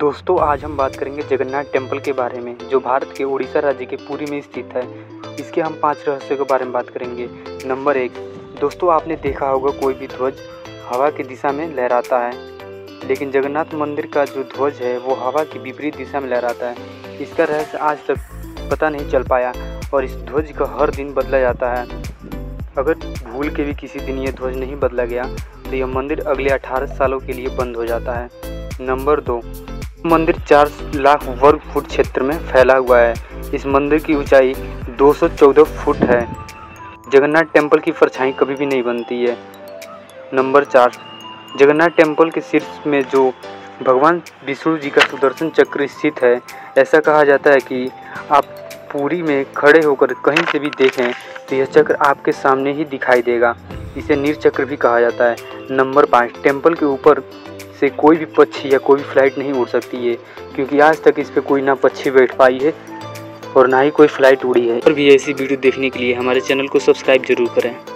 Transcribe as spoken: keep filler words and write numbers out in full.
दोस्तों आज हम बात करेंगे जगन्नाथ टेम्पल के बारे में, जो भारत के उड़ीसा राज्य के पुरी में स्थित है। इसके हम पांच रहस्यों के बारे में बात करेंगे। नंबर एक, दोस्तों आपने देखा होगा कोई भी ध्वज हवा की दिशा में लहराता है, लेकिन जगन्नाथ मंदिर का जो ध्वज है वो हवा की विपरीत दिशा में लहराता है। इसका रहस्य आज तक पता नहीं चल पाया और इस ध्वज का हर दिन बदला जाता है। अगर भूल के भी किसी दिन ये ध्वज नहीं बदला गया तो यह मंदिर अगले अठारह सालों के लिए बंद हो जाता है। नंबर दो, मंदिर चार लाख वर्ग फुट क्षेत्र में फैला हुआ है। इस मंदिर की ऊंचाई दो सौ चौदह फुट है। जगन्नाथ टेम्पल की परछाई कभी भी नहीं बनती है। नंबर चार, जगन्नाथ टेम्पल के शीर्ष में जो भगवान विष्णु जी का सुदर्शन चक्र स्थित है, ऐसा कहा जाता है कि आप पुरी में खड़े होकर कहीं से भी देखें तो यह चक्र आपके सामने ही दिखाई देगा। इसे नीर चक्र भी कहा जाता है। नंबर पाँच, टेम्पल के ऊपर से कोई भी पक्षी या कोई भी फ्लाइट नहीं उड़ सकती है, क्योंकि आज तक इस पे कोई ना पक्षी बैठ पाई है और ना ही कोई फ्लाइट उड़ी है। और भी ऐसी वीडियो देखने के लिए हमारे चैनल को सब्सक्राइब जरूर करें।